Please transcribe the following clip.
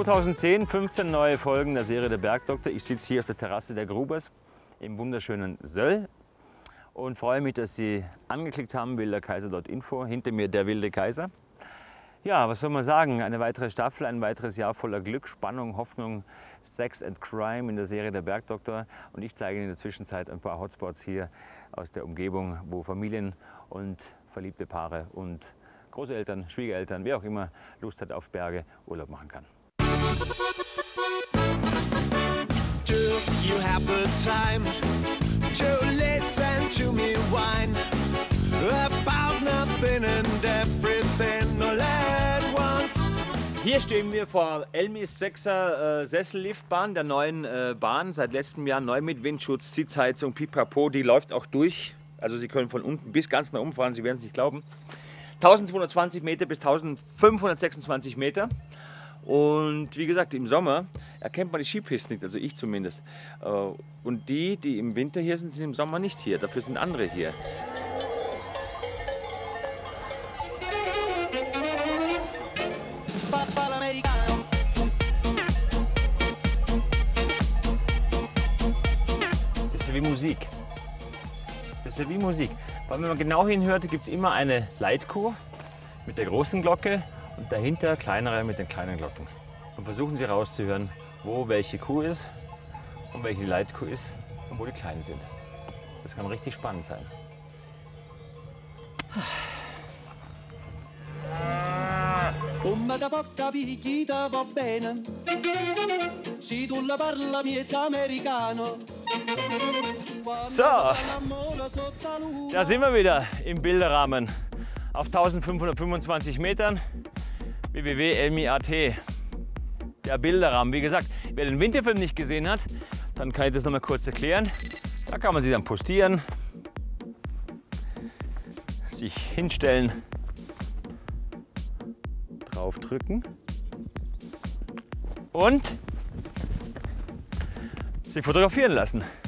2010, 15 neue Folgen der Serie Der Bergdoktor. Ich sitze hier auf der Terrasse der Grubers im wunderschönen Söll und freue mich, dass Sie angeklickt haben, wilderkaiser.info. Hinter mir der wilde Kaiser. Ja, was soll man sagen? Eine weitere Staffel, ein weiteres Jahr voller Glück, Spannung, Hoffnung, Sex and Crime in der Serie Der Bergdoktor. Und ich zeige Ihnen in der Zwischenzeit ein paar Hotspots hier aus der Umgebung, wo Familien und verliebte Paare und Großeltern, Schwiegereltern, wer auch immer Lust hat auf Berge, Urlaub machen kann. Do you have the time to listen to me whine about nothing and everything all at once? Hier stehen wir vor Elmis 6er Sesselliftbahn, der neuen Bahn, seit letztem Jahr neu mit Windschutz, Sitzheizung, Pipapo, die läuft auch durch. Also Sie können von unten bis ganz nach oben fahren, Sie werden es nicht glauben. 1220 Meter bis 1526 Meter. Und wie gesagt, im Sommer erkennt man die Skipisten nicht, also ich zumindest. Und die im Winter hier sind, sind im Sommer nicht hier, dafür sind andere hier. Das ist wie Musik. Das ist ja wie Musik. Weil wenn man genau hinhört, gibt es immer eine Leitkuh mit der großen Glocke und dahinter kleinere mit den kleinen Glocken. Und versuchen Sie rauszuhören, wo welche Kuh ist und welche die Leitkuh ist und wo die Kleinen sind. Das kann richtig spannend sein. Come da porta picchita va bene, si tu la parla miezza americano. So, da sind wir wieder im Bilderrahmen auf 1525 Metern. www.elmi.at. Der Bilderrahmen. Wie gesagt, wer den Winterfilm nicht gesehen hat, dann kann ich das noch mal kurz erklären. Da kann man sich dann postieren, sich hinstellen, draufdrücken und sich fotografieren lassen.